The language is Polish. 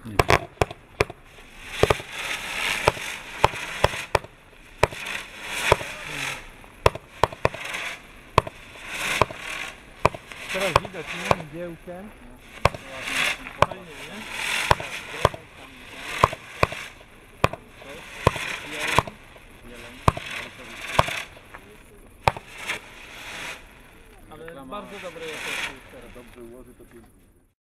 Nie wiem. Teraz widać, nie? Mgiełkę. Fajnie, nie? Ale bardzo dobre jakości teraz. Dobrze ułoży to pięknie.